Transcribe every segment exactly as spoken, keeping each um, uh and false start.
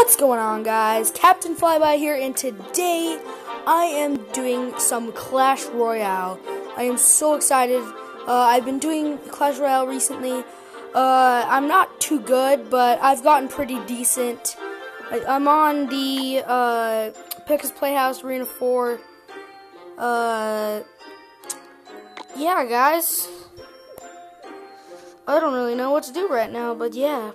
What's going on, guys? Captain Flyby here, and today I am doing some Clash Royale. I am so excited. Uh, I've been doing Clash Royale recently. Uh, I'm not too good, but I've gotten pretty decent. I, I'm on the uh, Picka's Playhouse Arena four. Uh, yeah, guys. I don't really know what to do right now, but yeah.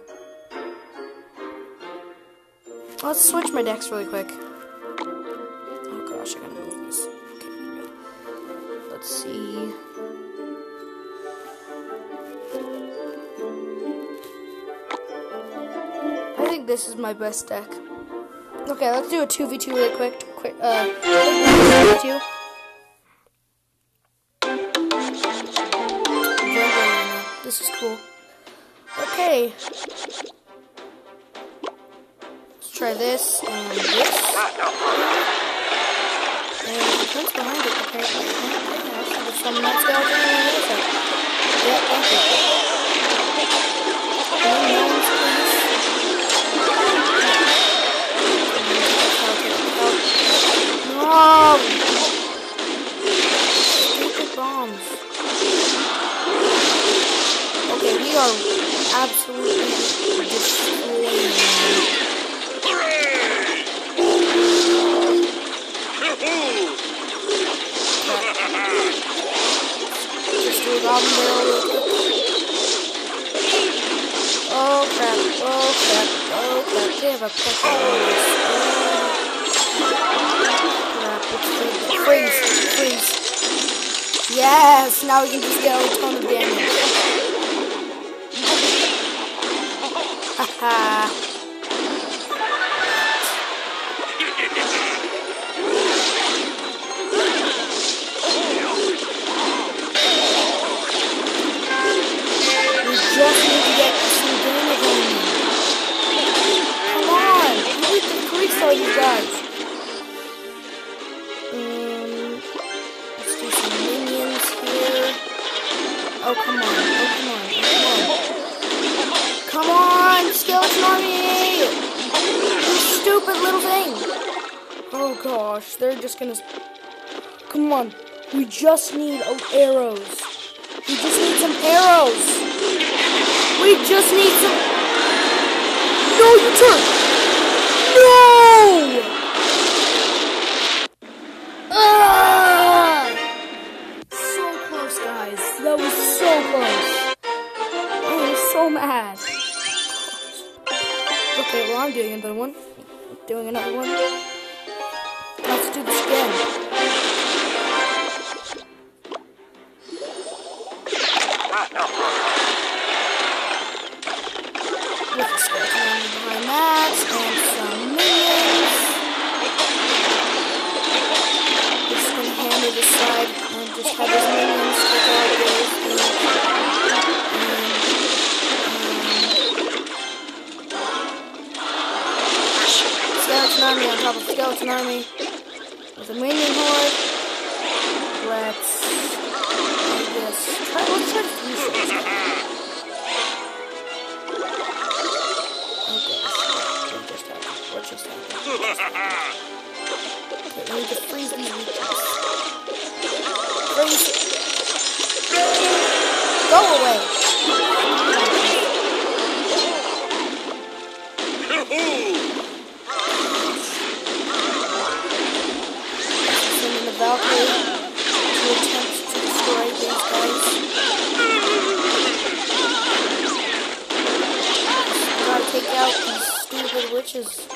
Let's switch my decks really quick. Oh gosh, I gotta move these. Okay, here we go. Let's see. I think this is my best deck. Okay, let's do a two v two really quick. Quick, uh, two v two. This is cool. Okay. Try this and this. And the fence behind it, apparently. There's some nuts down there on the other side. Yeah, thank you. And no one's please. No! Stupid bombs. Okay, we are absolutely destroying them. Just do a goblin barrel real quick. Oh crap, oh crap, oh crap. They have a push on this. Oh crap, freeze, freeze. Yes, now we can just get a ton of damage. Haha. Just need to get some damage on me. Come on! You need to increase all you guys. Um, let's do some minions here. Oh, come on. Oh, come on. Oh, come on. Come on, skeleton army! You stupid little thing. Oh, gosh. They're just gonna... Come on. We just need arrows. We just need some arrows. We just need some... No, you turn! No! Ah! So close, guys. That was so close. I am so mad. Okay, well, I'm doing another one. Doing another one. Let's do this again. With the skeleton army behind that, and some minions. Just gonna handle this side, and just have his minions take out this. And, um, skeleton army on top of skeleton army. With a minion horde. Let's, I guess, try, let's try to finish this guy. What just happened? Okay, we need to freeze these weaknesses. Freeze! Go away! Sending the Valkyrie to attempt to destroy these guys. Gotta take out these stupid witches.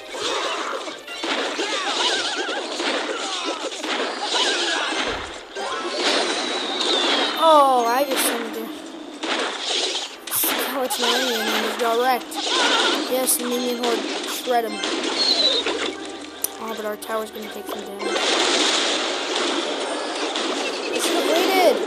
Oh, I just summoned a skeleton army and he got wrecked. Yes, the minion horde shred him. Oh, but our tower's gonna take some damage. I should have waited!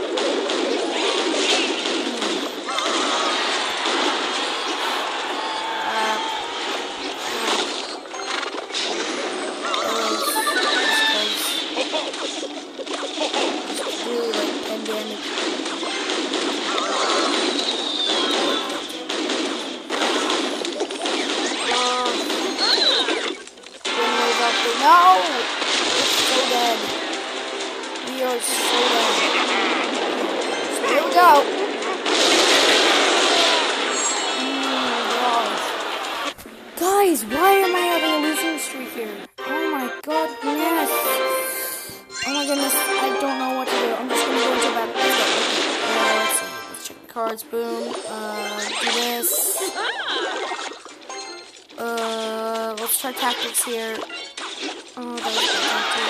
Damage. No! We're so dead. We are so dead. So here we go. Oh, guys, why am I having a losing streak here? Oh my goodness. Oh my goodness, I don't know what to do. I'm just gonna go into bed. Uh, let's see. Let's check the cards. Boom. Uh, do this. Uh, let's try tactics here. Oh, that was my tactic.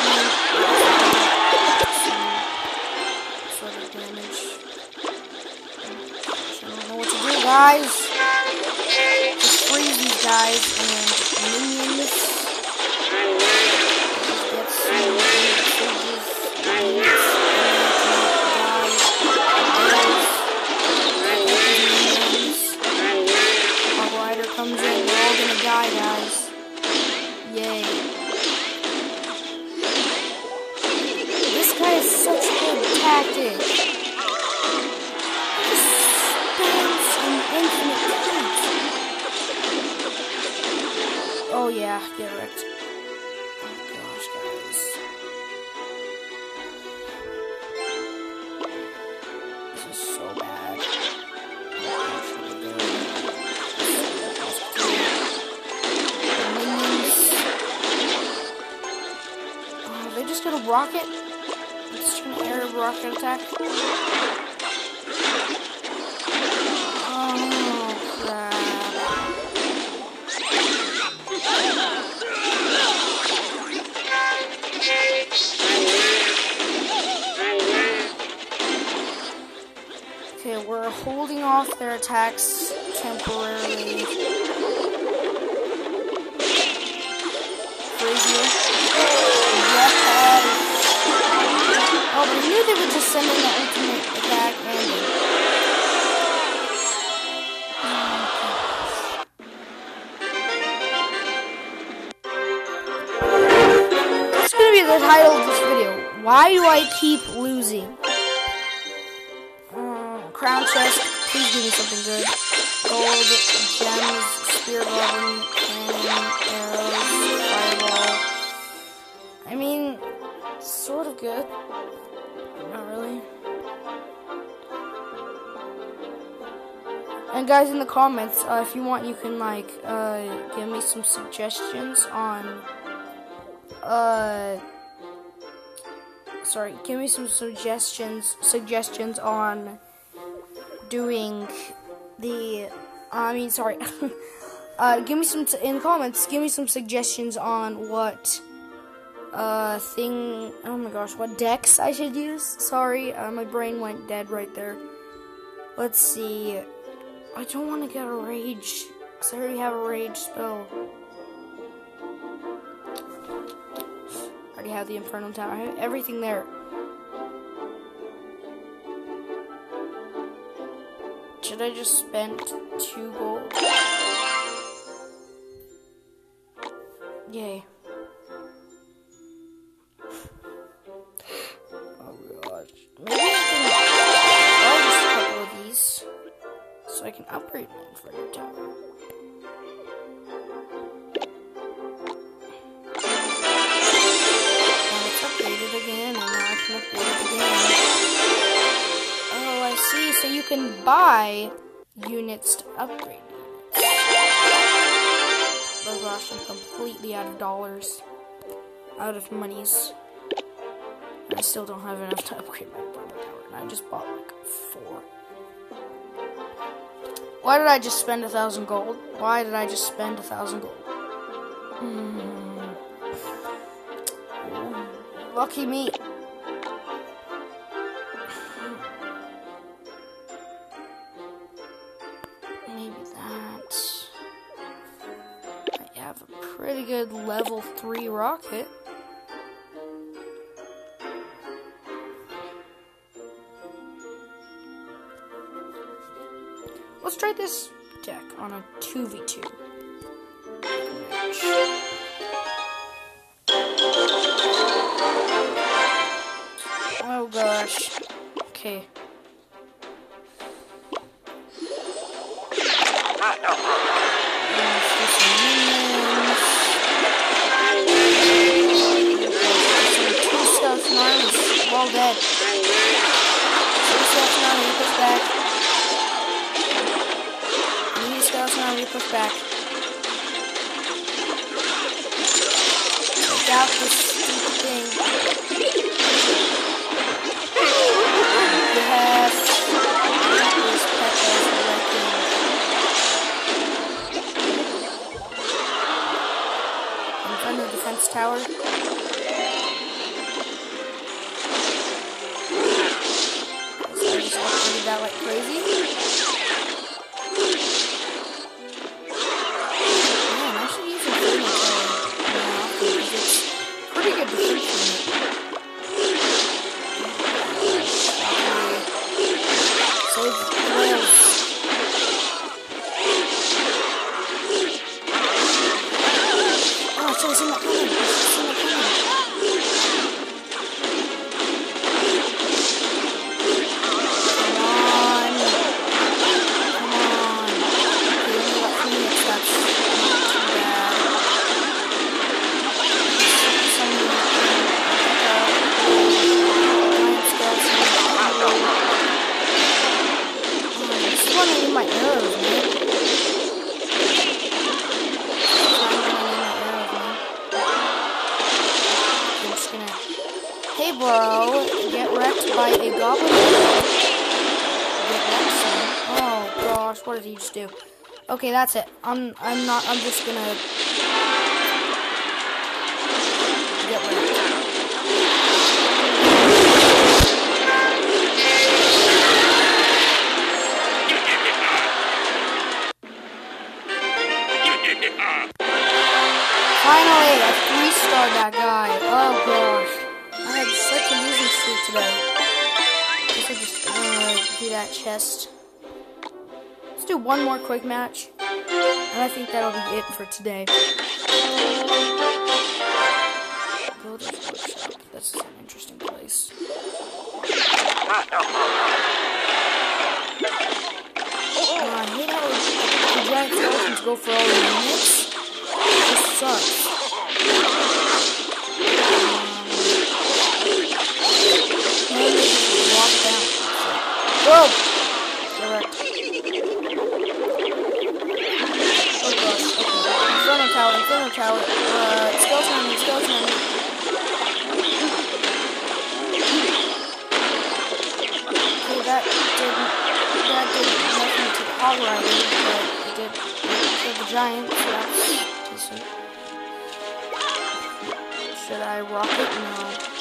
Some sort of damage. I don't know what to do, guys. Just freeze these guys and minions. Get some minions. Comes in, we're all gonna die, guys. Yay. This guy is such a good tactic. He just spams an infinite hit. Oh yeah, get wrecked. Oh gosh, guys. This is so bad. Just gonna rocket. I'm just gonna air rocket attack. Oh crap. Okay, we're holding off their attacks temporarily. Crazy. Oh, but I knew they would just send in the ultimate attack and that's gonna be the title of this video. Why do I keep losing? Uh, crown chest, please give me something good. Gold, gems, spear golden, cannon, arrows, fireball. I mean, sort of good. Not really. And guys, in the comments, uh, if you want, you can like uh, give me some suggestions on. Uh, sorry, give me some suggestions. Suggestions on doing the. I mean, sorry. uh, give me some t in the comments. Give me some suggestions on what. Uh, thing, oh my gosh, what decks I should use. Sorry, uh, my brain went dead right there. Let's see. I don't want to get a rage, because I already have a rage spell. I already have the Infernal Tower. I have everything there. Should I just spend two gold? Yay. Maybe I can buy just a couple of these so I can upgrade my Infernal Tower. Now it's upgraded again, and now I can upgrade it again. Oh, I see. So you can buy units to upgrade units. Oh gosh, I'm completely out of dollars. Out of monies. I still don't have enough to upgrade my Infernal Tower, and I just bought like four. Why did I just spend a thousand gold? Why did I just spend a thousand gold? Mm. Lucky me. Maybe that. I have a pretty good level three rocket. Let's try this deck on a two v two. Oh gosh. Okay. Let's do some minions. back. I need a skeleton army to push back. Take out this stupid thing. Yes. This pet is wrecking. In front of the defense tower. That like crazy. Man, I should use a Inferno Tower now because it's pretty good defense unit. Save the whales. Oh, I should have seen that coming. I should have seen that coming. My arrows, man. I'm just gonna. Hey, bro, get wrecked by a goblin. Get wrecked, son. Oh gosh, what did he just do? Okay, that's it. I'm. I'm not. I'm just gonna get wrecked. Finally, I three-starred that guy. Oh gosh. I had such a losing streak today. I guess I'll just uh, do that chest. Let's do one more quick match. And I think that'll be it for today. Builder's Workshop. This is an interesting place. Uh, I hate how the giant skeletons go for all the units. This sucks. Um, maybe just walk down. Whoa! Correct. Oh gosh, okay. Inferno Tower, Inferno Tower. Uh, skeleton on me, skeleton on me. Okay, that didn't, that did nothing to the hog rider, but it did kill the giant, so that's decent. Should I rock it? No.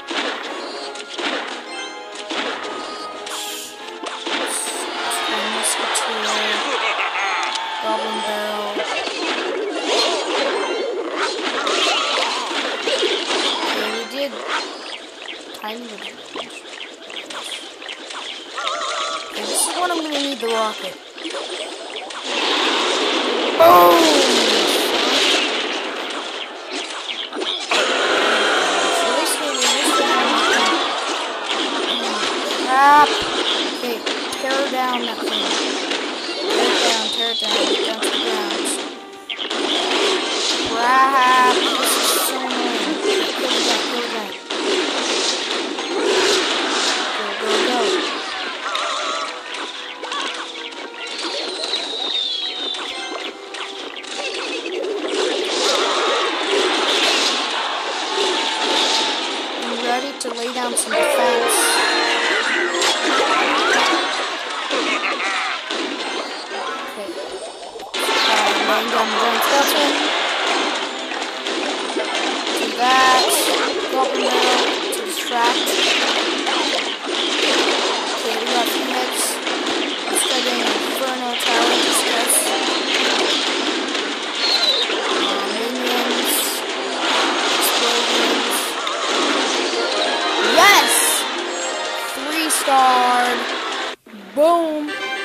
Musketeer. Goblin barrel. Okay, we did kind of damage. Okay, this is what I'm gonna need the rocket. Boom! Crap! Okay, tear down that thing. Tear it down, tear it down, down to the ground. Crap! This is so annoying. Kill the guy, kill the guy. Go, go, go. I'm ready to lay down some defense. Laying down the giant skeleton. Do that. Goblin barrel to distract. Okay, we got two hits. Let's try getting an Inferno Tower to discuss. Uh, minions. Explosions. Yes! Three-starred. Boom!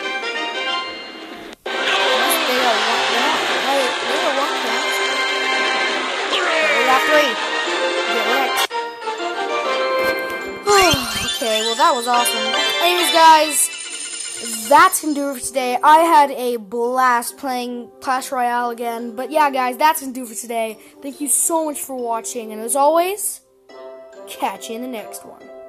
Three. Get wrecked. Okay, well that was awesome. Anyways, guys, that's gonna do it for today. I had a blast playing Clash Royale again. But yeah, guys, that's gonna do it for today. Thank you so much for watching, and as always, catch you in the next one.